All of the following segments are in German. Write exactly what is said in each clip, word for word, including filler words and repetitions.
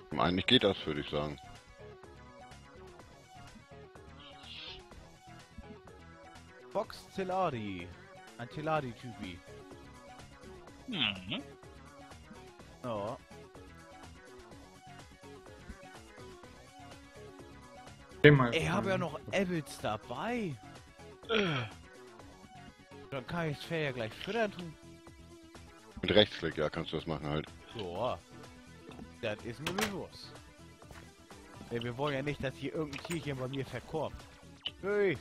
Eigentlich geht das, würde ich sagen. Box Teladi. Ein Teladi-Typi. Mhm. Ja. Ich habe ja noch Apples dabei. Äh. Dann kann ich das Pferd ja gleich füttern tun. Mit Rechtsklick, ja, kannst du das machen halt. So. Das ist mir bewusst. Ja, wir wollen ja nicht, dass hier irgendein Tierchen bei mir verkorbt. Hey.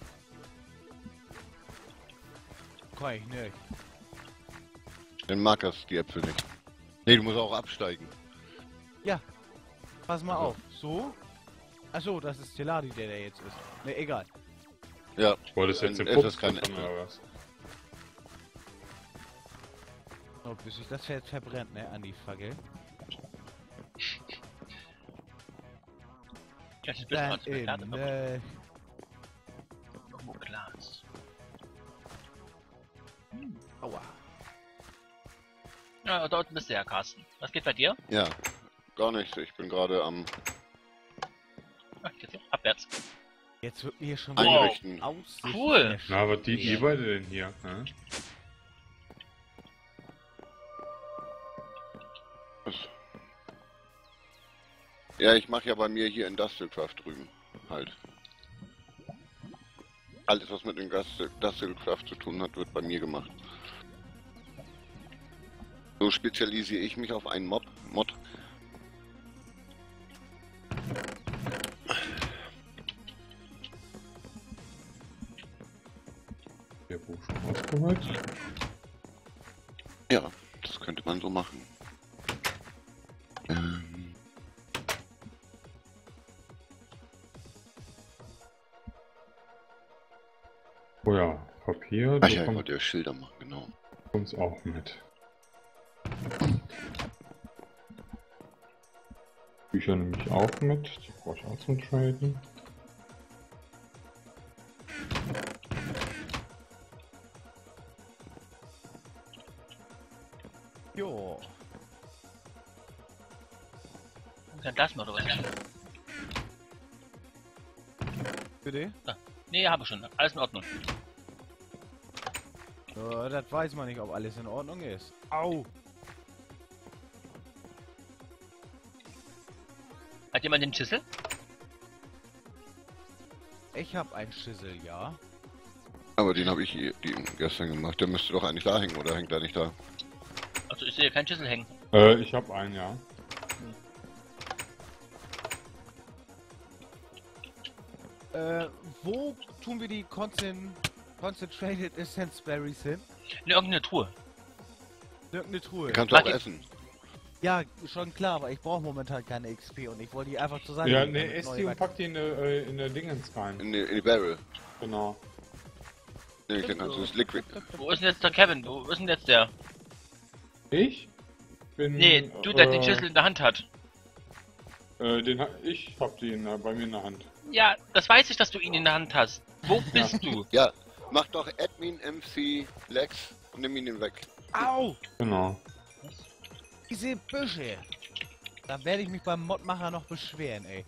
Kann ich nicht. Dann mag das die Äpfel nicht. Nee, du musst auch absteigen. Ja. Pass mal Also. auf. So. Achso, das ist Teladi, der der jetzt ist. Ne, egal. Ja. Wolltest du jetzt dann den ist Fuchs das kein füttern, Äpfel. oder was? Oh, bis sich das Pferd verbrennt, ne, an die Fackel. Das ist Dann bestimmt in, irgendwo äh, Glas. aua. Ja, dort bist du ja, Carsten. Was geht bei dir? Ja. Gar nichts. Ich bin gerade am Ach, jetzt so. Abwärts. Jetzt wird mir schon Wow. Einrichten. Aussicht Cool. Na, was die, die Ja. beide denn hier? Ne? Ja, ich mache ja bei mir hier Industrial Craft drüben. Halt. Alles, was mit Industrial Industrial Craft zu tun hat, wird bei mir gemacht. So spezialisiere ich mich auf einen Mob, Mod. Der Buch schon ausgeholt. Ja, das könnte man so machen. Ähm, Oh ja, Papier, ach das ja, ich kommt wollte ja Schilder machen, genau. uns auch mit. Bücher nehme ich auch mit, die brauche ich auch zum Traden. Jo. Dann lassen wir doch was. Bitte? Nee, habe ich schon. Alles in Ordnung. Ja, das weiß man nicht, ob alles in Ordnung ist. Au! Hat jemand den Schüssel? Ich hab einen Schüssel, ja. Aber den habe ich hier- die gestern gemacht. Der müsste doch eigentlich da hängen, oder hängt er nicht da? Also ich sehe keinen Schüssel hängen. Äh, ich habe einen, ja. Äh, wo tun wir die Concent Concentrated Essence Berries hin? In irgendeine Truhe. Irgendeine Truhe. Den kannst du auch Warte. essen. Ja, schon klar, aber ich brauche momentan keine X P und ich wollte die einfach zur Seite Ja, legen, ne, damit ess neue die und wachsen. pack die in der, äh, in der Dingens rein. In die, in die Barrel. Genau. Nee, dann kannst du das Liquid. Wo ist denn jetzt der Kevin? Wo ist denn jetzt der? Ich? Bin, Nee, du, der äh, den Schlüssel in der Hand hat. Äh, den, ha- ich hab den äh, bei mir in der Hand. Ja, das weiß ich, dass du ihn in der Hand hast. Wo bist du? Ja, mach doch Admin M C Lex und nimm ihn den weg. Au! Genau. Diese Büsche! Da werde ich mich beim Modmacher noch beschweren, ey.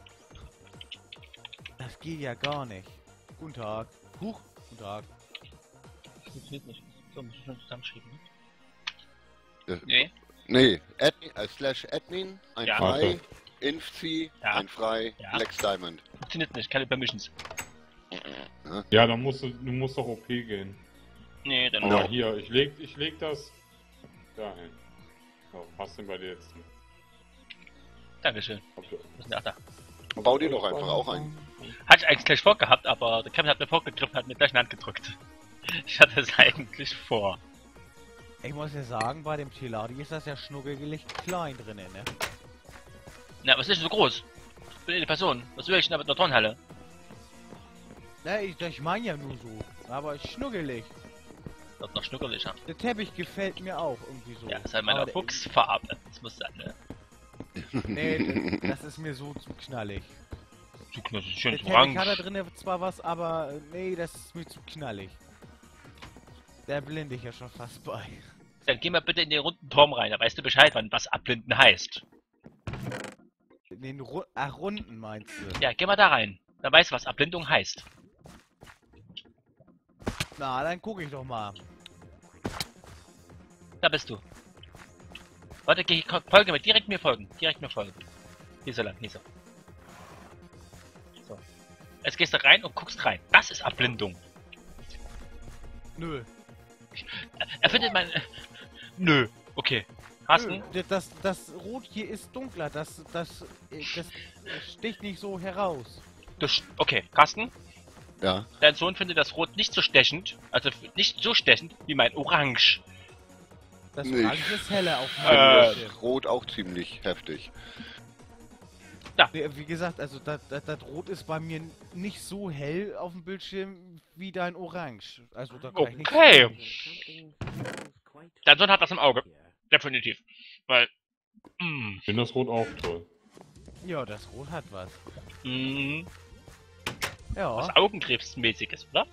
Das geht ja gar nicht. Guten Tag. Huch, guten Tag. Das funktioniert nicht. So, muss ich schon zusammenschreiben. Äh, Nee. Nee, Admin, äh, slash Admin, ein Ja. frei, Warte. Infc, Ja. ein frei, Ja. Lex Diamond. Funktioniert nicht. Keine Permissions. Ja, dann musst du, du musst doch O P gehen. Nee, dann Aber Ja. hier, ich leg, ich leg das dahin. So, passt denn bei dir jetzt? Dankeschön. Habt ihr- Was ist denn ach, da? Bau dir doch einfach auch ein. Hatte ich eigentlich gleich vorgehabt, aber der Kevin hat mir vorgegriffen und hat mir gleich in die Hand gedrückt. Ich hatte es eigentlich vor. Ich muss ja sagen, bei dem Teladi ist das ja schnuckelig klein drinnen, ne? Na, was ist denn so groß? Ich bin eine Person. Was will ich denn da mit einer Turnhalle? Ne, ich, ich meine ja nur so. Aber schnuckelig. Das ist noch schnuckeliger. Der Teppich gefällt mir auch irgendwie so. Ja, das ist halt meine Aber der- Fuchsfarbe. Das muss sein, ne? Nee, das, das ist mir so zu knallig. Du das ist schön Der Teppich hat da orange. drinnen zwar was, aber äh, nee, das ist mir zu knallig. Da blende ich ja schon fast bei. Dann geh mal bitte in den runden Turm rein. Da weißt du Bescheid, wann was abblinden heißt. In den Ru Ach, Runden meinst du? Ja, geh mal da rein. Dann weißt du, was Abblendung heißt. Na, dann gucke ich doch mal. Da bist du. Warte, geh, folge mir, direkt mir folgen. Direkt mir folgen. Hier so lang, hier so. So. Jetzt gehst du rein und guckst rein. Das ist Abblendung. Nö. Er findet mein... Nö. Okay. Carsten? Nö. Das, das Rot hier ist dunkler. Das, das, das sticht nicht so heraus. Du, okay, Carsten? Ja. Dein Sohn findet das Rot nicht so stechend, also nicht so stechend wie mein Orange. Das Nicht. Orange ist heller auf dem Äh. Bildschirm. Rot auch ziemlich heftig. Wie wie gesagt, also das, das, das Rot ist bei mir nicht so hell auf dem Bildschirm wie dein Orange. Also da kann ich nichts Okay. sagen. Dein Sohn hat das im Auge. Definitiv. Weil... Mh, Ich finde das Rot auch toll. Ja, das Rot hat was. mh, Ja, was Augenkrebsmäßiges, oder?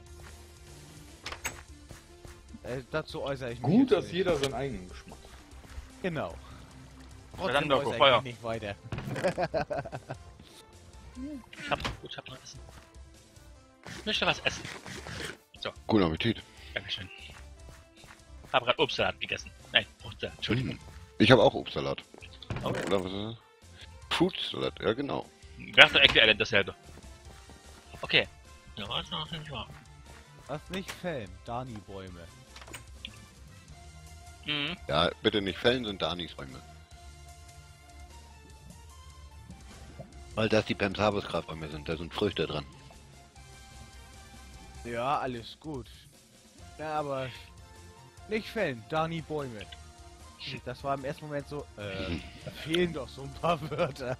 äh, dazu äußere ich mich Gut, jetzt dass nicht. jeder seinen eigenen Geschmack hat. Genau. dann Trotzdem Mirko, äußere ich Feuer. mich nicht weiter. Ich hab gut, ich hab noch Essen. Ich möchte was essen. Guten Appetit. Dankeschön. Hab grad Obstsalat gegessen. Nein, Fruchtsalat, Entschuldigung. Mhm. Ich habe auch Obstsalat. Oh. Oder was ist das? Fruitsalat, ja genau. Wäre doch äquivalent dasselbe. Okay. Ja, was noch nicht wahr. Was nicht fällen, Dani-Bäume. Mhm. Ja, bitte nicht fällen, sind Danis Bäume. Weil das die Pemsabus-Kraftbäume sind, da sind Früchte dran. Ja, alles gut. Ja, aber nicht fällen, Dani-Bäume. Das war im ersten Moment so, äh, da fehlen doch so ein paar Wörter.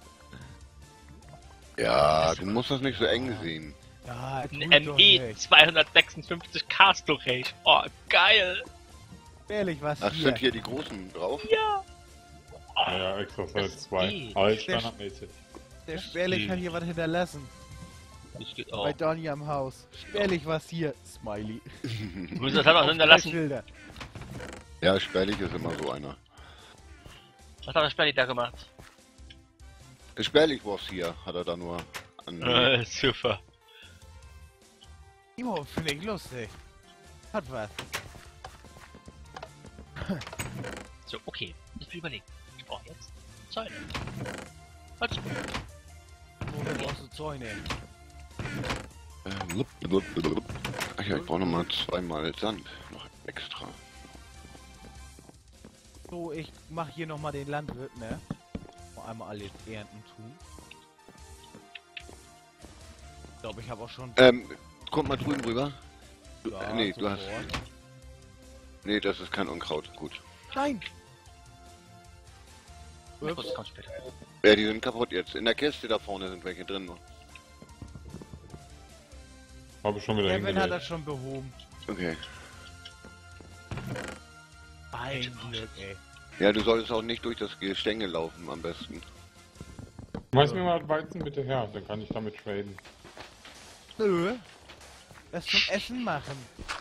Ja, du musst das nicht so eng sehen. Ja, Ein tut M doch E nicht. zweihundertsechsundfünfzig K Storage. Oh, geil. Ehrlich, was Ach, hier? sind hier die großen drauf? Ja. Oh, Naja, extra das Feld zwei. geht. Alt, standardmäßig. Der Spärlich geht. hat hier was hinterlassen. das geht Bei auch. Dani am Haus. Spärlich was hier. Smiley. Du musst das halt auch Auf hinterlassen. drei Schilder. Ja, spärlich ist immer so einer. Was hat der Sperli da gemacht? Spärlich war's hier, hat er da nur an. Äh, super. Timo, finde ich lustig. Hat was. So, okay. Ich will überlegen. Ich brauche jetzt Zäune. Holz. Wofür brauchst du Zäune? Äh, blub, blub, blub. Ach ja, ich brauche nochmal zweimal Sand. Noch extra. So, ich mach hier nochmal den Landwirt, ne? Noch einmal alle Ernten tun. Ich glaube, ich habe auch schon... Ähm, kommt mal drüben rüber. Du, Ja, äh, nee, du hast. sofort. Nee, das ist kein Unkraut. Gut. Nein! Ja, Ups. gut, kommt später. Ja, die sind kaputt jetzt. In der Kiste da vorne sind welche drin. Habe ich schon wieder Kevin hat hingelegt. das schon behoben. Okay. Ein Glück, ey. Ja, du solltest auch nicht durch das Gestänge laufen am besten. Schmeiß mir mal Weizen bitte her, dann kann ich damit traden. Nö. Das zum Essen machen.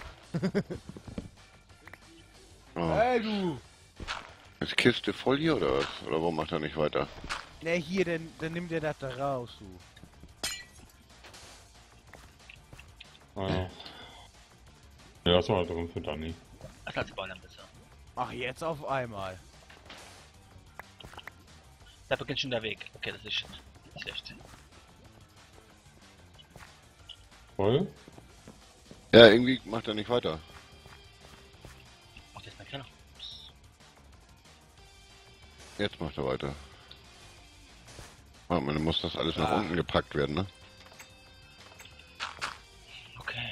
Oh. Hey, du! Ist Kiste voll hier oder was? Oder warum macht er nicht weiter? Ne, hier, dann, dann nimm dir das da raus, du. Naja. Ja, das war halt drin für Danny. Was hat die Bauern besser? Ach, jetzt auf einmal. Da beginnt schon der Weg. Okay, das ist schlecht. Voll? Ja, irgendwie macht er nicht weiter. Macht jetzt mal keiner. Jetzt macht er weiter. Warte mal, dann muss das alles nach Ah. unten gepackt werden, ne? Okay.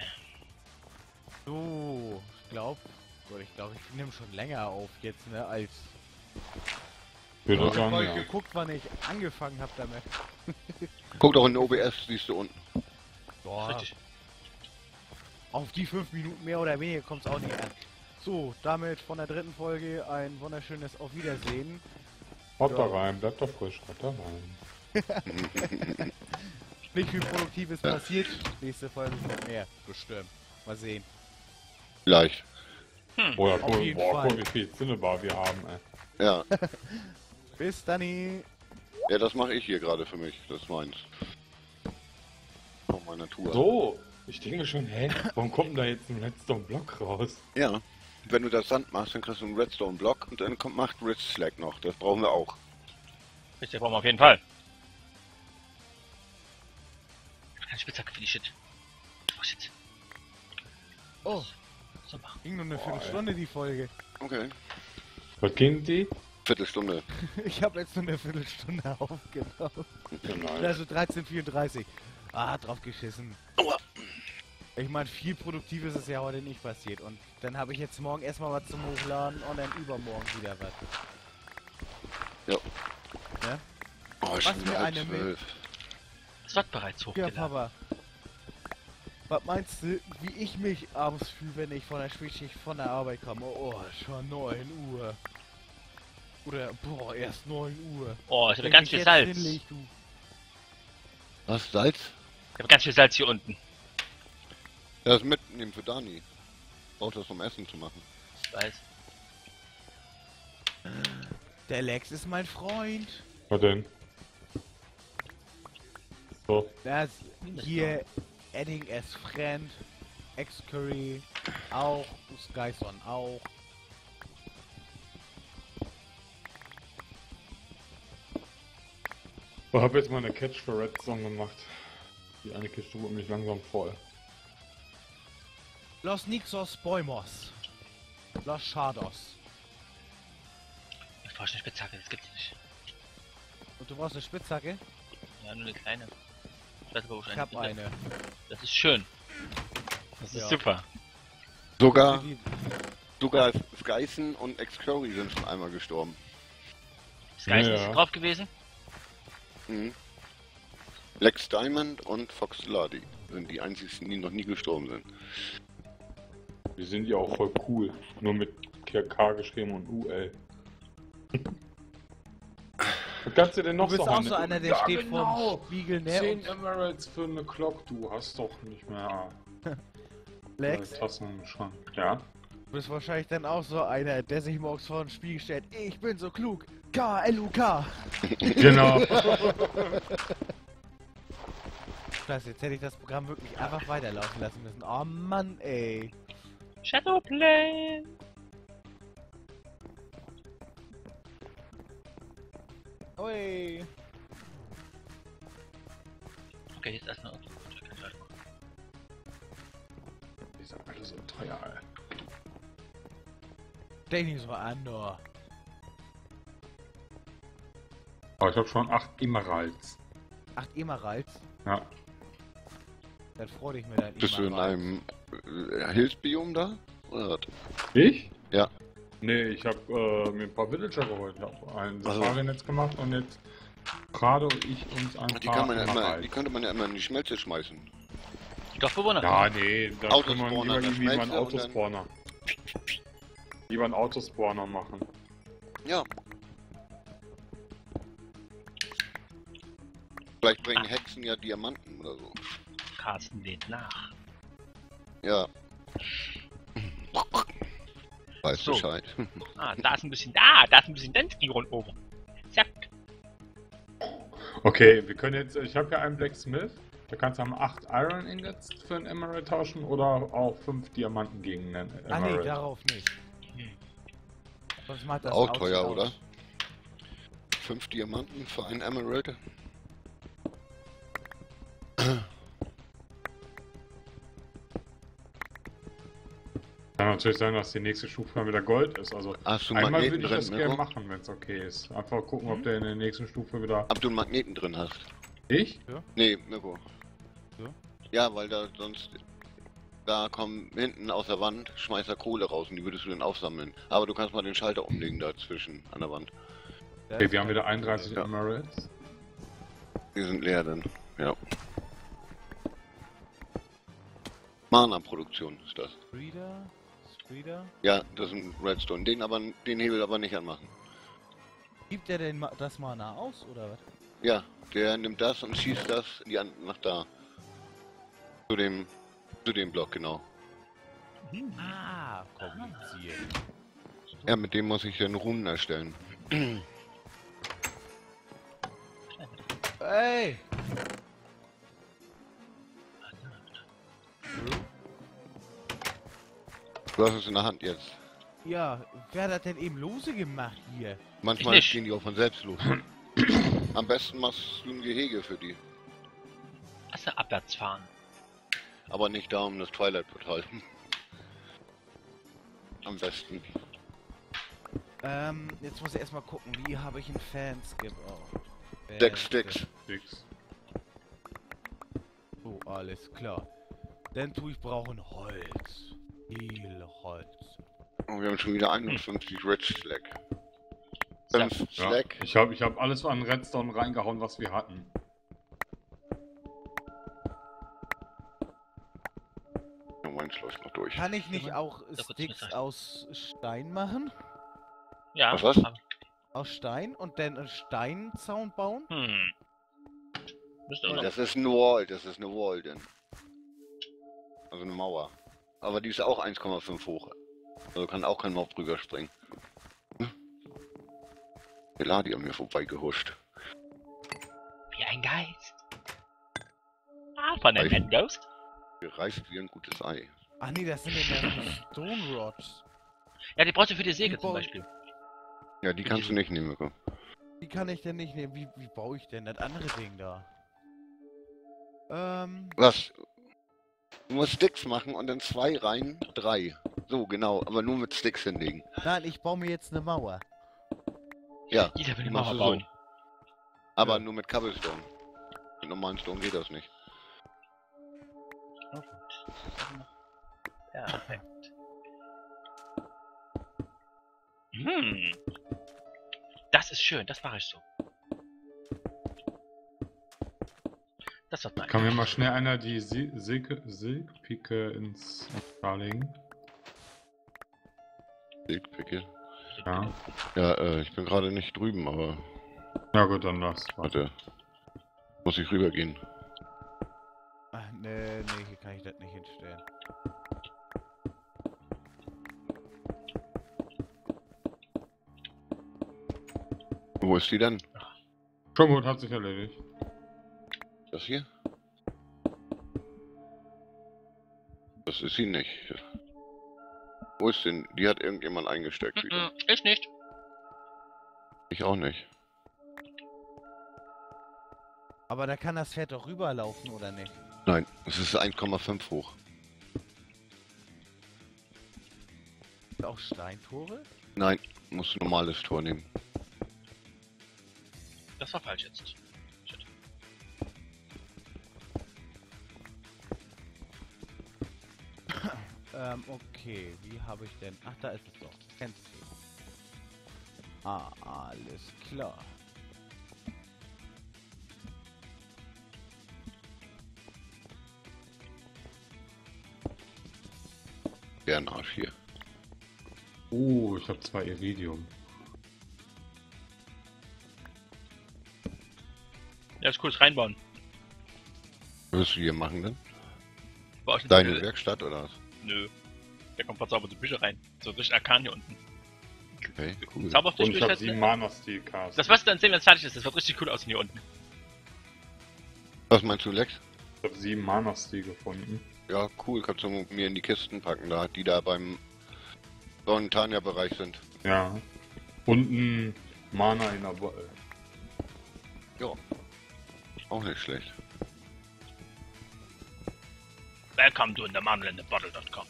So, ich glaube, ich glaube, ich nehme schon länger auf jetzt, ne, als... Ich würde Ja. Ich habe sagen, mal ja. geguckt, wann ich angefangen habe damit. Guck doch in O B S, siehst du unten. Boah, Richtig. auf die fünf Minuten mehr oder weniger kommt es auch nicht an. So, damit von der dritten Folge ein wunderschönes Auf Wiedersehen. Haut Ja. da rein, bleibt doch frisch, haut da rein. Nicht viel Produktives Ja. passiert. Nächste Folge kommt mehr. Bestimmt. Mal sehen. Vielleicht. Boah, Auf guck, jeden boah, Fall. guck, wie viel Cinnabar wir haben, ey. Ja. Bis dann. Ja, das mache ich hier gerade für mich. Das ist meins. Von meiner Tour. So, ich denke mir schon, hä, warum kommt denn da jetzt ein Redstone-Block raus? Ja. Wenn du das Sand machst, dann kriegst du einen Redstone-Block und dann kommt, macht Rich Slack noch. Das brauchen wir auch. Richtig, brauchen wir auf jeden Fall. Keine Spitzhacke für die Shit. Oh shit. Oh, So machen. ging nur eine Boah, Viertelstunde die Folge. Okay. Was ging die? Viertelstunde. Ich habe jetzt nur eine Viertelstunde aufgenommen. Genau. Also dreizehn Uhr vierunddreißig. Ah, drauf geschissen. Aua. Ich meine, viel Produktives ist ja heute nicht passiert. Und dann habe ich jetzt morgen erstmal was zum Hochladen und dann übermorgen wieder was. Ja. Ja? Oh, Was schon für halb eine zwölf. Es wird bereits Ja, hochgeladen. Papa. Was meinst du, wie ich mich abends fühle, wenn ich von der Spätschicht von der Arbeit komme? Oh, schon neun Uhr. Oder, boah, erst neun Uhr. Oh, ich habe Wenn ganz ich viel jetzt Salz. hinleg, du. Was, Salz? Ich habe ganz viel Salz hier unten. Ja, das mitnehmen für Dani. Braucht das, um Essen zu machen. Ich weiß. Der Lex ist mein Freund. Was denn? So, Das hier, Adding as Friend, X-Curry auch, Skyson auch. ich habe jetzt mal eine Catch für Redstone gemacht. Die eine Kiste wurde mich langsam voll. Los Nixos Boimos. Los Shados. Ich brauche eine Spitzhacke, das gibt's nicht. Und du brauchst eine Spitzhacke? Ja, nur eine kleine. Ich weiß aber, wo ich Ich hab finde. eine. Das ist schön. Das ist Ja. super. Sogar, Die- sogar Skyson und X-Curry sind schon einmal gestorben. Sky ist Ja. nicht drauf gewesen. Mhm. Lex Diamond und Fox Ladi sind die einzigen, die noch nie gestorben sind. Die sind ja auch voll cool. Nur mit K K geschrieben und U L. Was kannst du denn noch Du bist so auch haben? so einer, der Ja, steht genau. vorm Spiegel, ne? zehn Und Emeralds für eine Glock, du hast doch nicht mehr Lex, äh, Tassen im Schrank. Ja? du bist wahrscheinlich dann auch so einer, der sich morgens vor den Spiegel stellt. Ich bin so klug. K L U K. Genau. Scheiße, jetzt hätte ich das Programm wirklich einfach weiterlaufen lassen müssen. Oh Mann, ey. Shadowplay. Ui. Okay, jetzt erstmal auf. Die sind alle so teuer, ey. Denk nicht so an, nur. Aber ich hab schon acht Emeralds. Acht Emeralds. Ja. Dann freu dich mir dein Bist du in Emerald. einem äh, Hilfsbiom da? Oder was? Ich? Ja. Nee, ich hab äh, mir ein paar Villager geholt. Ich hab ein Also. Safari-Netz gemacht und jetzt gerade ich uns ein Die, paar kann man ja immer, Emeralds. die könnte man ja immer in die Schmelze schmeißen. Die Dorfbewohner. Ja, nee, da kann man Autospawner, lieber dann irgendwie mal einen schmelzt er und dann- Autospawner. Lieber einen Autospawner machen. Ja. Vielleicht bringen Hexen ja Diamanten oder so. Carsten lädt nach. Ja. Weiß So. Bescheid. Ah, da ist ein bisschen da, da ist ein bisschen Densky rundum. Zack. Okay, wir können jetzt, ich habe ja einen Blacksmith. Da kannst du haben acht Iron Ingots für einen Emerald tauschen oder auch fünf Diamanten gegen einen Ah nee, Emerald. darauf nicht. Sonst macht das Auch Auto teuer, aus. oder? Fünf Diamanten für einen Emerald? Kann natürlich sein, dass die nächste Stufe wieder Gold ist. Also Hast du einmal Magneten würde ich drin, das gerne Mirko? machen, wenn es okay ist. Einfach gucken, ob Mhm. der in der nächsten Stufe wieder. Ob du einen Magneten drin hast? Ich? Nee, Mirko. Ja? Ja, weil da sonst... Da kommen hinten aus der Wand, schmeißt er Kohle raus und die würdest du dann aufsammeln. Aber du kannst mal den Schalter umlegen dazwischen an der Wand. Das Okay, ist wir haben kein wieder einunddreißig Ja. Emeralds. Die sind leer dann. Ja. Mana-Produktion ist das. Spreader? Spreader? Ja, das ist ein Redstone. Den aber den Hebel aber nicht anmachen. Gibt der denn ma- das Mana aus, oder was? Ja, der nimmt das und schießt das in die An nach da. Zu dem zu dem Block, genau. Ah, kompliziert. Ja, mit dem muss ich dann Runen erstellen. Ey! Du hast es in der Hand jetzt. Ja, wer hat das denn eben lose gemacht hier? Manchmal Ich nicht. gehen die auch von selbst los. Am besten machst du ein Gehege für die. Lass mal abwärts fahren. Aber nicht da um das Twilight-Portal. Am besten. Ähm, jetzt muss ich erstmal gucken, wie habe ich einen Fanskip? Oh. Sechs Fanskip. Sticks. Nix. So, alles klar. Dann tue ich brauchen Holz. Viel Holz. Und wir haben schon wieder einundfünfzig Rich Slack. So. Fünf Ja, Slack. ich habe ich hab alles an Redstone reingehauen, was wir hatten. Ja, meins läuft noch durch. Kann ich nicht Ja, auch da wird's Sticks besser. aus Stein machen? Ja. Was, was? aber- Aus Stein und dann einen Steinzaun bauen? Hm. Müsste auch noch. Das ist eine Wall, das ist eine Wall denn. Also eine Mauer. Aber die ist auch eins Komma fünf hoch. Also kann auch kein Mob drüber springen. Hm? Die Ladi an mir vorbeigehuscht. Wie ein Geist. Ah, von dem Ei. Head Ghost. Gereift wie ein gutes Ei. Ach nee, das sind ja die Stone Rods. Ja, die brauchst du für die Säge Die zum bauen- Beispiel. Ja, die kannst du nicht nehmen, Mirko. Die kann ich denn nicht nehmen. Wie, wie baue ich denn das andere Ding da? Ähm, Was? Du musst Sticks machen und dann zwei rein, drei. So, genau, aber nur mit Sticks hinlegen. nein, ich baue mir jetzt eine Mauer. Ja, Jeder will die eine machst Mauer du bauen. so. Aber Ja. nur mit Cobblestone. Mit normalen Stone geht das nicht. Oh, gut. Perfekt. Hm. Das ist schön, das mache ich so. Das wird nice. Kann mir mal schnell einer die Si- Silke- Silkpike ins Tal legen? Silkpicke. Ja. Ja, äh, ich bin gerade nicht drüben, aber Ja gut, dann lass. warte. Muss ich rübergehen. Ach, nee, nee, hier kann ich das nicht hinstellen. Wo ist die denn? Schon gut, hat sich erledigt. Das hier? Das ist sie nicht. Wo ist denn? Die hat irgendjemand eingesteckt wieder. Mhm, ich nicht. Ich auch nicht. Aber da kann das Pferd doch rüberlaufen, oder nicht? Nein, es ist eins Komma fünf hoch. Auch Steintore? Nein, musst du ein normales Tor nehmen. Das war falsch jetzt. Shit. Ähm, okay. Wie habe ich denn... Ach, da ist es doch. Kennst du. Ah, alles klar. Der Arsch hier. Oh, ich habe zwei Iridium. Ja, ist cool, das reinbauen. Was willst du hier machen denn? Baue ich jetzt Deine eine- Werkstatt oder was? Nö. Da kommt verzauberte Bücher rein. So richtig Arkan hier unten. Okay, cool. Zaubertisch Und ich habe durchsetzen. sieben Mana Steel Cast. Das wirst du dann sehen, wenn es fertig ist. Das wird richtig cool aussehen hier unten. Was meinst du, Lex? Ich habe sieben Mana Steel gefunden. Ja, cool, kannst du mir in die Kisten packen, da, die da beim Sonnentania-Bereich sind. Ja. Und ein Mana in der Bottle. Auch nicht schlecht. Welcome to the Manuel Bottle Punkt com.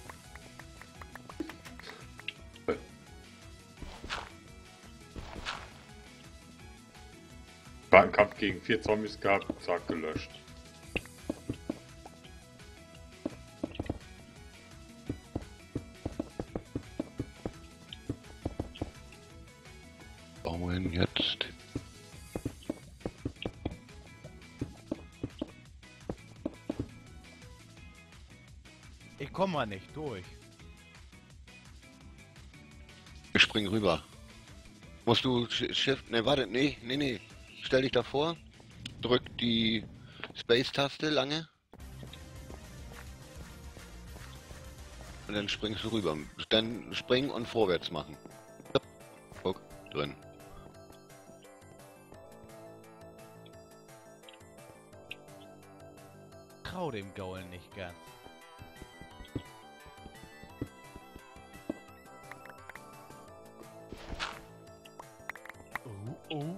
War ein Kampf gegen vier Zombies gehabt, zack, gelöscht. Bauen jetzt. Ich komme mal nicht durch. Ich spring rüber. Musst du Sch- Shift. Ne, warte, nee, nee, nee. Stell dich davor. Drück die Space-Taste lange. Und dann springst du rüber. Dann springen und vorwärts machen. Guck, drin. trau dem Gaul nicht ganz. Oh, oh.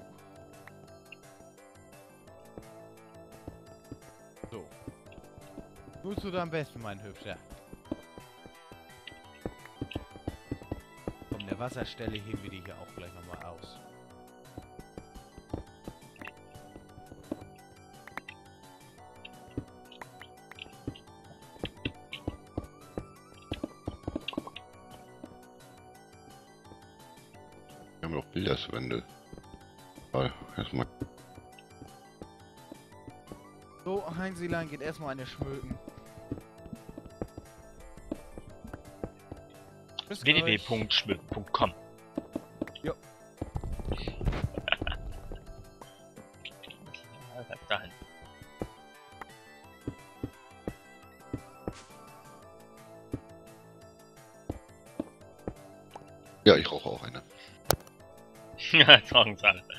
So. Tust du da am besten, mein Hübscher. Komm, der Wasserstelle heben wir die hier auch gleich nochmal aus. Wir haben noch Bilderswände. Weil, erstmal. So, Heinzilein geht erstmal eine schmöken. Bis w w w gleich. punkt schmücken punkt com. Jo. Dahin. Ja, ich rauche auch eine. Ja, jetzt rauchen sie alle.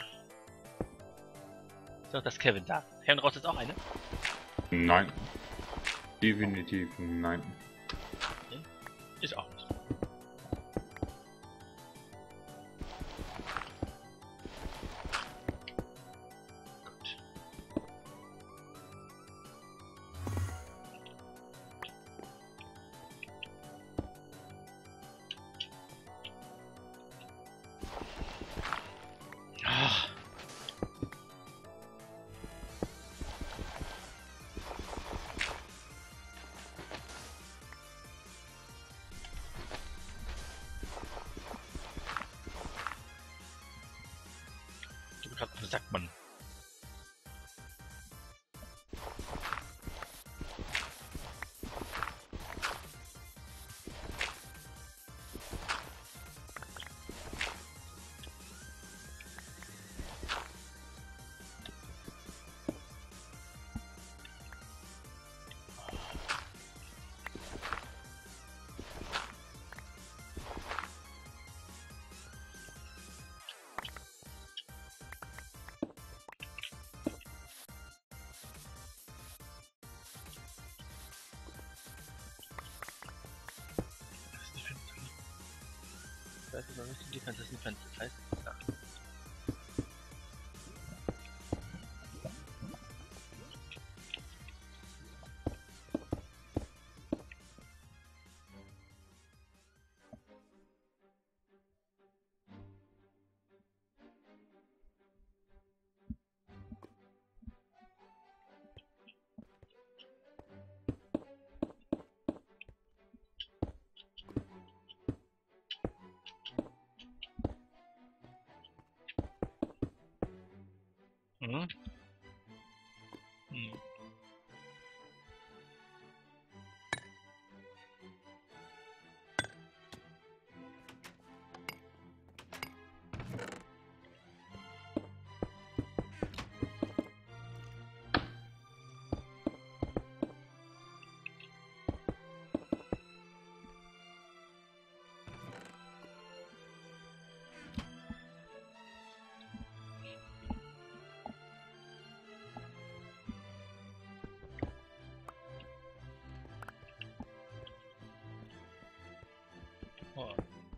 So, das ist Kevin da. Kevin raucht jetzt auch eine? Nein. Definitiv nein. Ich auch nicht. Gut. Ah. Was sagt man? Ich weiß aber nicht, die Defense ist Defense. Das heißt, ja. Mhm. Mhm. Oh.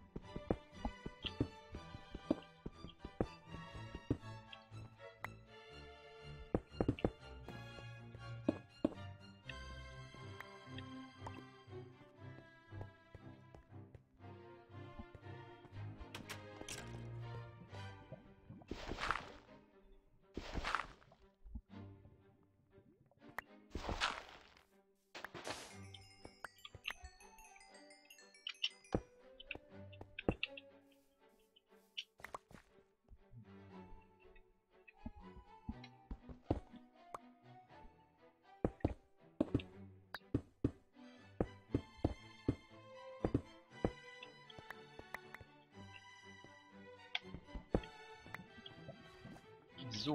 So.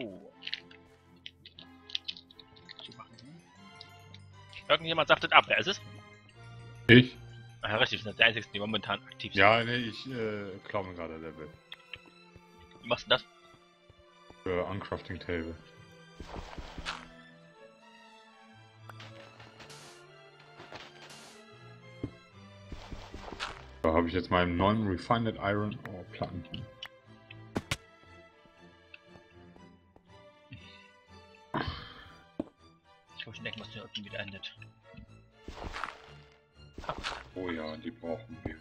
Irgendjemand sagtet ab, wer ist es? Ich? Ah, ja, richtig, wir sind der Einzige, die momentan aktiv sind. Ja, nee, ich äh, klaue mir gerade Level. Wie machst du das? Für Uncrafting Table. habe ich jetzt meinen neuen Refined Iron oh, Platten. Ich muss denken, was der unten wieder endet. Oh ja, die brauchen wir.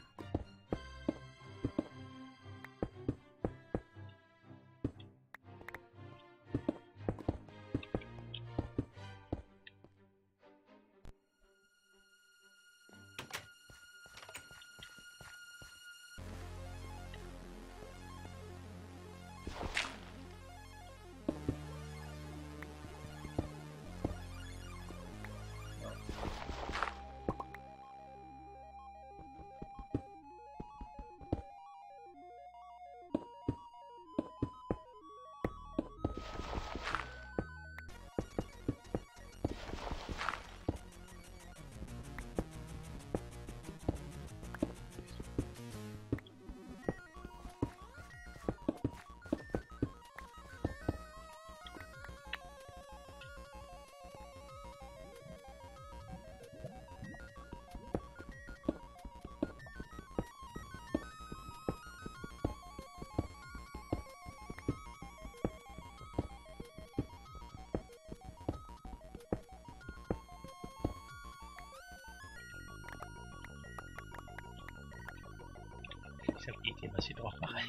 Ich hab die Idee, was ich drauf mache.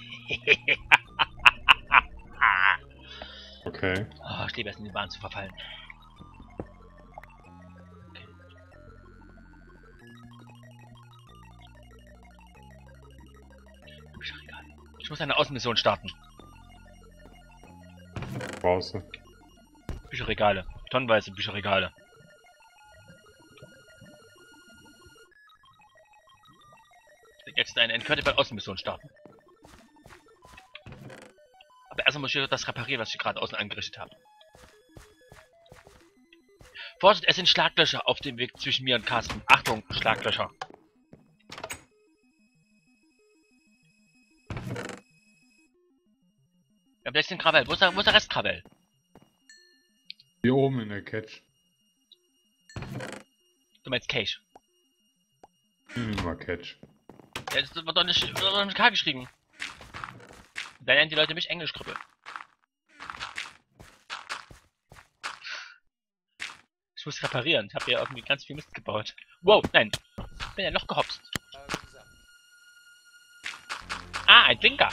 Okay. Oh, ich liebe es, in die Bahn zu verfallen. Okay. Ich muss eine Außenmission starten. Brauchst du. Bücherregale. Tonnenweise Bücherregale. Jetzt eine Incredible Außenmission starten. Aber erstmal muss ich das reparieren, was ich gerade außen angerichtet habe. Vorsicht, es sind Schlaglöcher auf dem Weg zwischen mir und Carsten. Achtung, Schlaglöcher. Ja, wer ist denn Gravel? Wo ist der, wo ist der Rest Gravel? Hier oben in der Catch. Du meinst Cache? Hm, mal Catch. Ja, das wird doch nicht, wird doch nicht K geschrieben. Dann nennen die Leute mich Englischgruppe. Ich muss reparieren. Ich habe hier irgendwie ganz viel Mist gebaut. Wow, nein. Ich bin ja noch gehopst. Ah, ein Blinker.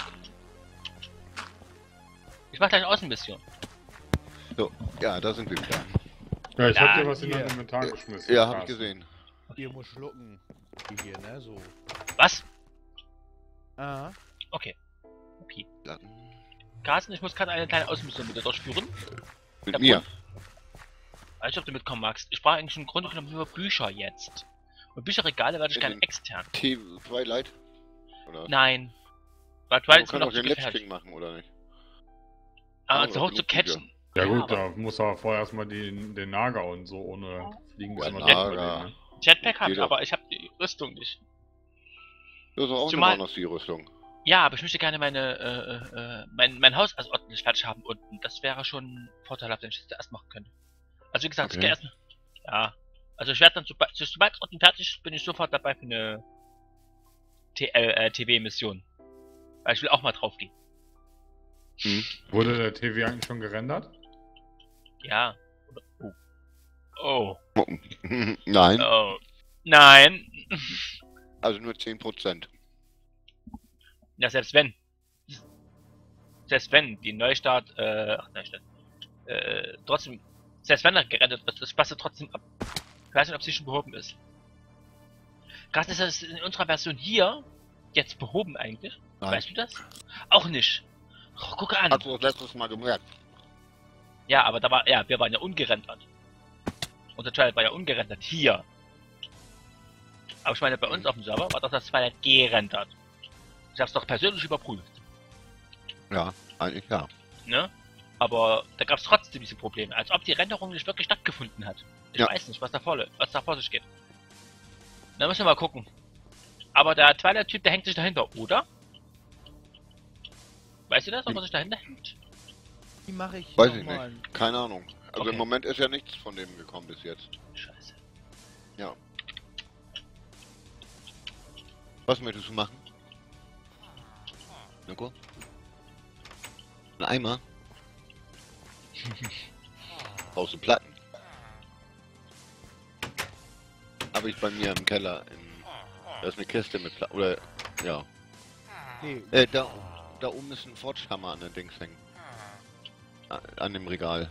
Ich mache gleich eine Außenmission. So, ja, da sind wir wieder. Ja, ich Ja, hab dir was in hier. dein Inventar geschmissen. Ja, hab ich Carsten. gesehen. Ihr muss schlucken. Die hier, ne? So. Was? Ah. Okay. Okay. Dann Carsten, ich muss gerade eine kleine Außenmission mit dir durchführen. mit Der mir. Bund- Weiß nicht, ob du mitkommen magst. Ich brauche eigentlich im Grunde genommen nur Bücher jetzt. Und Bücherregale werde ich In gerne den- extern. T Twilight? Oder? Nein. Weil Man Twilight ist mir kann noch auch zu den gefährlich. Letchking machen, oder nicht? Aber Ja, so aber hoch zu genug Bücher. catchen. Ja gut, aber da muss er vorher erstmal den, den Nager und so ohne Fliegen Ja, ist immer Nager. überlegen, ne? Jetpack habe ich, Jeder. aber ich habe die Rüstung nicht. Das ist auch Zumal- noch die Rüstung. Ja, aber ich möchte gerne meine, äh, äh, mein, mein Haus also ordentlich fertig haben unten. Das wäre schon vorteilhaft, wenn ich das erst machen könnte. Also wie gesagt, ich Okay. gehe erst. Ja. Also ich werde dann, sobald, sobald es unten fertig ist, bin ich sofort dabei für eine T L, äh, T V-Mission. Weil ich will auch mal drauf gehen. Hm. Wurde der T V eigentlich schon gerendert? Ja. Oder- Oh. Oh. Nein, Oh. Nein. also nur zehn Prozent. Ja, selbst wenn. Selbst wenn die Neustart, äh, ach, Neustart, äh, trotzdem, selbst wenn er gerettet wird, das passt ja trotzdem ab. Ich weiß nicht, ob sie schon behoben ist. Gerade ist das in unserer Version hier jetzt behoben eigentlich. Nein. Weißt du das? Auch nicht. Oh, gucke an. Hast du das letztes Mal gemerkt? Ja, aber da war, ja, wir waren ja ungerendert. Unser Twilight war ja ungerendert. Hier. Aber ich meine, bei uns auf dem Server war doch das Twilight gerendert. Ich hab's doch persönlich überprüft. Ja, eigentlich ja. Ne? Aber da gab es trotzdem diese Probleme, als ob die Renderung nicht wirklich stattgefunden hat. Ich Ja. weiß nicht, was da, vor, was da vor sich geht. Da müssen wir mal gucken. Aber der Twilight-Typ, der hängt sich dahinter, oder? Weißt du das, ob er sich dahinter hängt? Die mache ich Weiß noch ich mal. Keine Ahnung. Also Okay. im Moment ist ja nichts von dem gekommen bis jetzt. Scheiße. Ja. Was möchtest du machen? Nico? Ein Eimer? Brauchst du Platten? Habe ich bei mir im Keller. In, da ist eine Kiste mit Platten. Oder, ja. Nee, Äh, da, da oben ist ein Forge-Hammer an der Dings hängen. A- An dem Regal.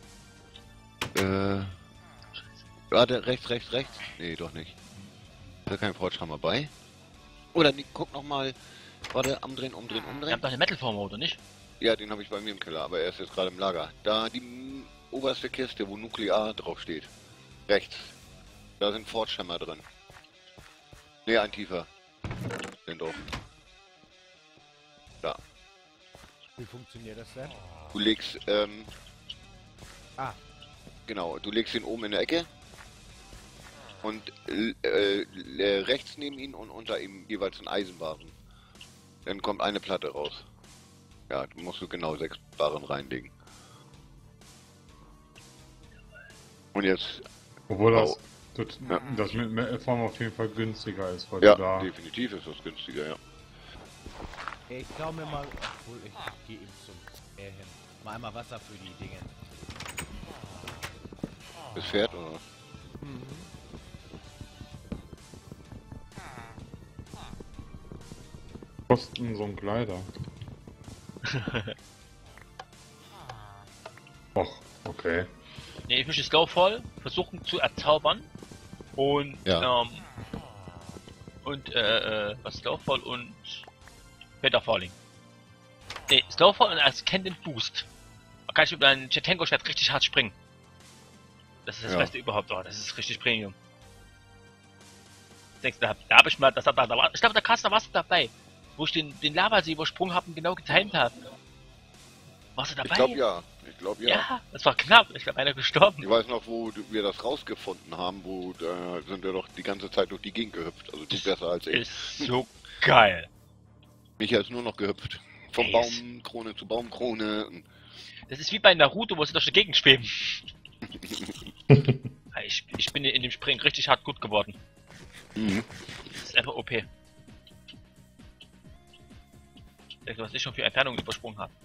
Äh. Warte, rechts, rechts, rechts. Nee, doch nicht. Ist da kein Forge-Hammer bei? Oder nee, guck nochmal. Warte, umdrehen, umdrehen, Ihr umdrehen. habt doch eine Metal-Form, oder nicht? Ja, den habe ich bei mir im Keller, aber er ist jetzt gerade im Lager. Da die m- oberste Kiste, wo Nuklear drauf steht. Rechts. Da sind Forge-Hammer drin. Ne, ein tiefer. Den doch. Da. wie funktioniert das denn? Du legst, ähm, Ah, genau, du legst ihn oben in der Ecke. Und äh, äh, rechts neben ihn und unter ihm jeweils ein Eisenbarren. Dann kommt eine Platte raus. Ja, du musst du genau sechs Barren reinlegen. Und jetzt, Obwohl das, Oh. das, Ja. das mit Metal-Form auf jeden Fall günstiger ist, weil ja, du da... definitiv ist das günstiger, ja. ich glaube mir mal, obwohl ich gehe eben zum äh, hin. Mal einmal Wasser für die Dinge. Das Pferd, oder? Mhm. Kosten so ein Kleider. Och, okay. Ne, ich möchte Slowfall versuchen zu erzaubern. Und, Ja. ähm, und, äh, äh, was Slowfall und Better Falling. Ne, Slowfall und als Kennt den Boost. Da kann ich mit meinem Chetenko-Schwert richtig hart springen. Das ist das Ja. Beste überhaupt. Oh, das ist richtig Premium. Denkst du, da, da habe ich mal, das da, da war, ich glaube, da kannst du was dabei, wo ich den, den Lavaseeübersprung habe und genau getimt habe. Warst du dabei? Ich glaube ja. Ich glaube ja. Ja, das war knapp. Ich glaube, einer gestorben. Ich weiß noch, wo du- wir das rausgefunden haben, wo da sind wir doch die ganze Zeit durch die Gegend gehüpft. Also du besser als ich. Ist so geil. Micha ist nur noch gehüpft. Vom Ey, Baumkrone zu Baumkrone. Und Das ist wie bei Naruto, wo sie durch die Gegend schweben. ich, ich bin in dem Springen richtig hart gut geworden. mhm. Das ist einfach O P. Denke, was ich schon für Entfernungen übersprungen habe.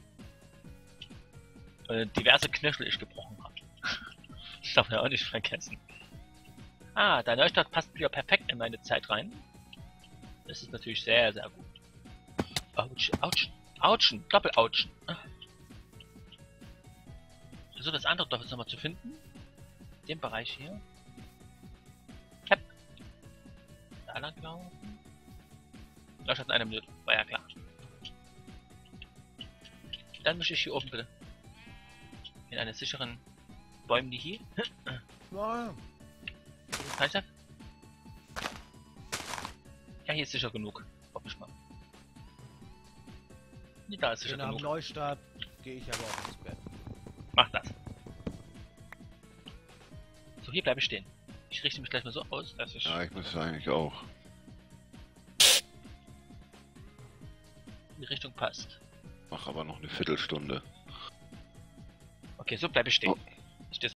Äh, diverse Knöchel ich gebrochen habe. Das darf man ja auch nicht vergessen. Ah, der Neustart passt wieder perfekt in meine Zeit rein. Das ist natürlich sehr, sehr gut. Autsch, Autsch, Autschen, Doppel-Autschen. So, das andere Dorf ist nochmal zu finden. Den Bereich hier. Hepp. Da lang laufen. Neustart in einer Minute, war ja klar. Dann mische ich hier oben bitte. In einer sicheren Bäumen, die hier. Ja, Kann ich das? Ja, hier ist sicher genug. Hoffe ich mal. Nee, da ist sicher nach dem genug. Neustart gehe ich aber auch ins Bett. Mach das. So, hier bleibe ich stehen. Ich richte mich gleich mal so aus, dass ich Ja, ich müsste eigentlich auch. in die Richtung passt. Mach aber noch eine Viertelstunde. Okay, so bleibe ich stehen. Oh.